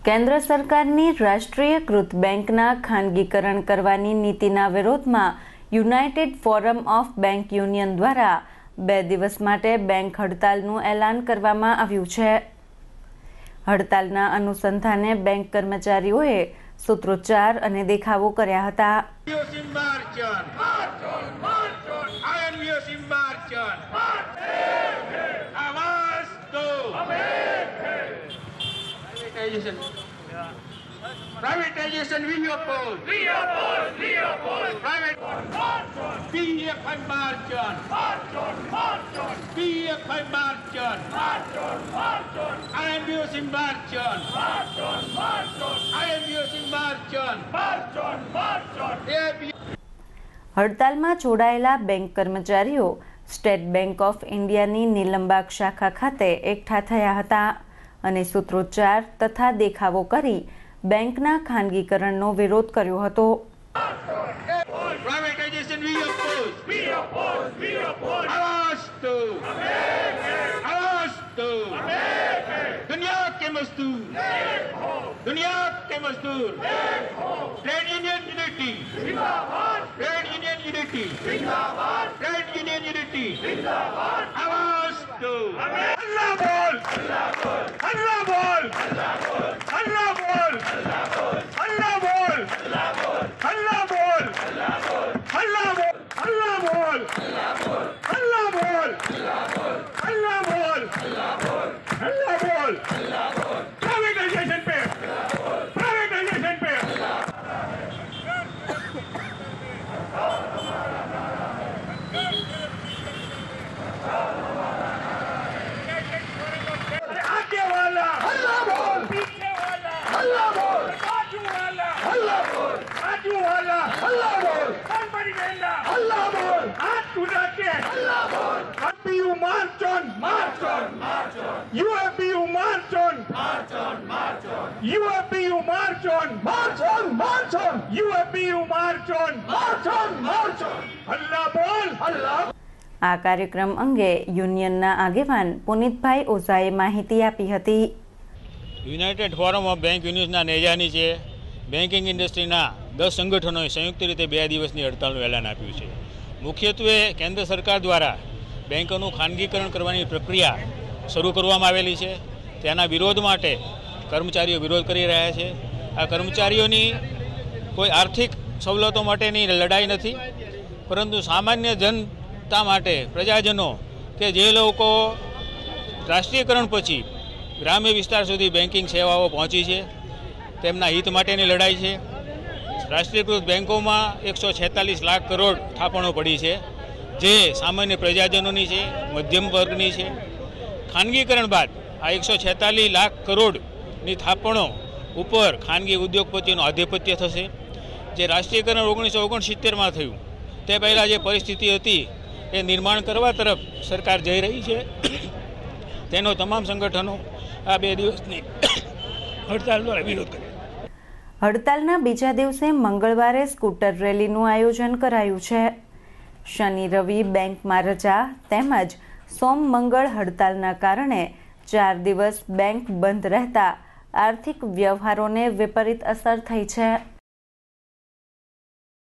કેન્દ્ર સરકારની રાષ્ટ્રીયકૃત બેંકના ખાનગીકરણ કરવાની નીતિના વિરોધમાં united forum of bank union દ્વારા 2 દિવસ માટે બેંક હડતાલનું એલાન કરવામાં આવ્યું છે. હડતાલના અનુસંધાને બેંક કર્મચારીઓએ સૂત્રોચ્ચાર અને દેખાવો કર્યા હતા. Privatization, we oppose. We oppose. We oppose. Private. March on. PFI march on. March on. March on. PFI march on. March on. March on. I am using march on. March on. March on. I am using march on. March on. March on. હડતાલમાં જોડાયેલા bank કર્મચારીઓ state bank of ઇન્ડિયાની નીલમબાગ શાખા ખાતે એકઠા થયા હતા અને સૂત્રોચ્ચાર તથા દેખાવો કરી બેંકના ખાનગીકરણનો વિરોધ કર્યો હતો. આ કાર્યક્રમ અંગે યુનિયનના આગેવાન પુનિતભાઈ ઓઝાએ માહિતી આપી હતી. યુનાઇટેડ ફોરમ ઓફ બેંક યુનિયનના નેજા નીચે બેન્કિંગ ઇન્ડસ્ટ્રીના 10 સંગઠનોએ સંયુક્ત રીતે 2 દિવસની હડતાલનું એલાન આપ્યું છે. મુખ્યત્વે કેન્દ્ર સરકાર દ્વારા બેંકોનું ખાનગીકરણ કરવાની પ્રક્રિયા શરૂ કરવામાં આવેલી છે. તેના વિરોધ માટે કર્મચારીઓ વિરોધ કરી રહ્યા છે. આ કર્મચારીઓની કોઈ આર્થિક સવલતો માટેની લડાઈ નથી, પરંતુ સામાન્ય જનતા માટે, પ્રજાજનો કે જે લોકો રાષ્ટ્રીયકરણ પછી ગ્રામ્ય વિસ્તાર સુધી બેન્કિંગ સેવાઓ પહોંચી છે, તેમના હિત માટેની લડાઈ છે. રાષ્ટ્રીયકૃત બેન્કોમાં 146 લાખ કરોડ થાપણો પડી છે, જે સામાન્ય પ્રજાજનોની છે, મધ્યમ વર્ગની છે. ખાનગીકરણ બાદ આ 146 લાખ કરોડની થાપણો ઉપર ખાનગી ઉદ્યોગપતિનું આધિપત્ય થશે. જે રાષ્ટ્રીયકરણ 1969માં થયું તે પહેલાં જે પરિસ્થિતિ હતી એ નિર્માણ કરવા તરફ સરકાર જઈ રહી છે. તેનો તમામ સંગઠનો આ 2 દિવસની હડતાલ દ્વારા વિરોધ કર્યો. હડતાલના બીજા દિવસે મંગળવારે સ્કૂટર રેલીનું આયોજન કરાયું છે. શનિ રવિ બેંકમાં રજા તેમજ સોમ મંગળ હડતાલના કારણે 4 દિવસ બેંક બંધ રહેતા આર્થિક વ્યવહારોને વિપરીત અસર થઈ છે.